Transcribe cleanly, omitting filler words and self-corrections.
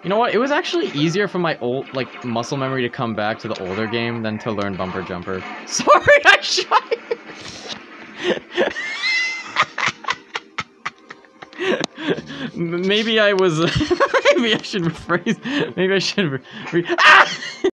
You know what? It was actually easier for my old, like, muscle memory to come back to the older game than to learn Bumper Jumper. Sorry, I shot you! Maybe I was... maybe I should rephrase... Maybe I should... Ah!